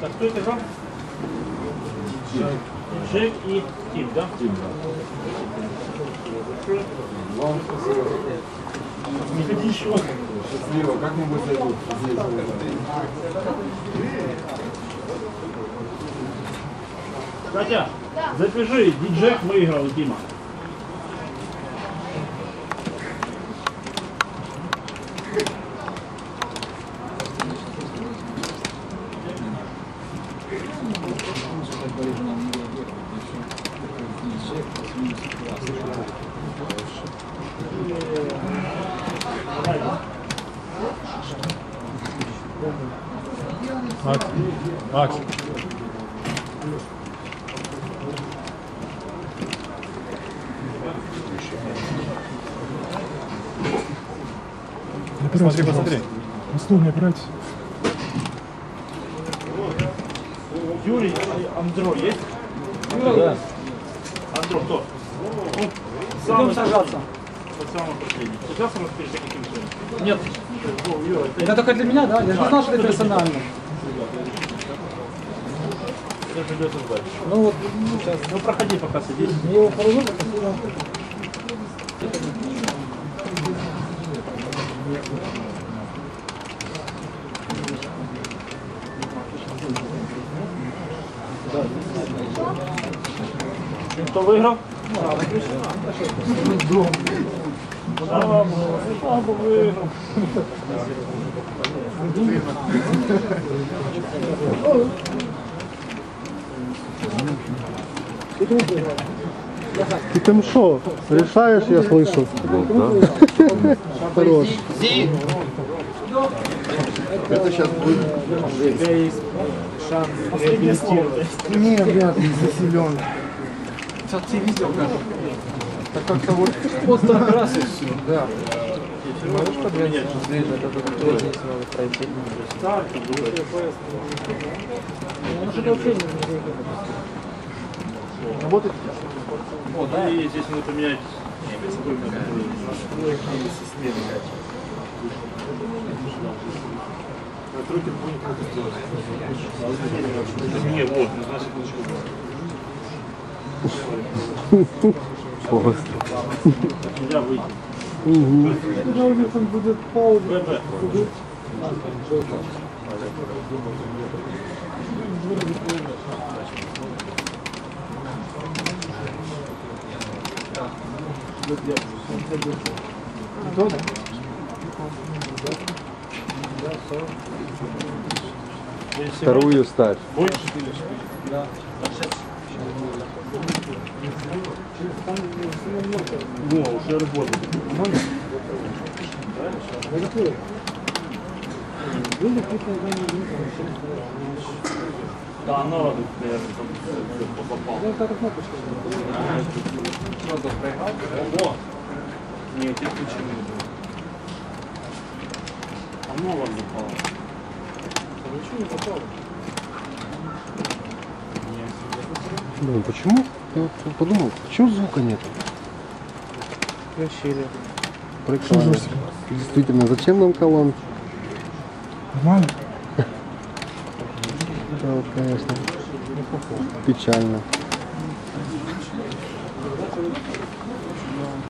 Так, кто это играл? Джек и Тим, да? Тим, да. Вам спасибо. Не ходи еще. Счастливо. Как-нибудь зайдут здесь. Катя, запиши, Диджек выиграл у Тима. Макс, Макс. Посмотри, посмотри. На стул не опирайтесь. Юрий и Андро есть? Да. Андро кто? Идем сажаться. Самый последний. Сейчас мы перед каким человеком? Нет. О, Юра, Это только для меня, да? Я же не знал, что это персонально. это придется ждать. Ну вот, сейчас. Ну проходи пока садись. Я его положу, спасибо. Кто выиграл? Слава выиграл. Ты там что, решаешь, я слышу? Хорош. Это сейчас будет. У тебя есть шанс реабилитировать. Не, вряд ли заселен. Сейчас ты видел, как? Так как-то вот... Вот так раз и все. Да. Можешь подменять? Работает? О, да, и здесь надо поменять Трекер будет это сделать. Не, вот, на секундочку. Нельзя выйти. На улице будет пауза. ББ. Вторую ставь. Больше? Да. Во, уже работает. Да, она, наверное, там попал. Ого! Нет, я почему не было. Оно вам запало. Ничего не попало. Блин, почему? Я вот подумал, почему звука нет? Включили. Прикольно. Действительно, зачем нам колонки? Нормально? Да, вот, конечно. Печально.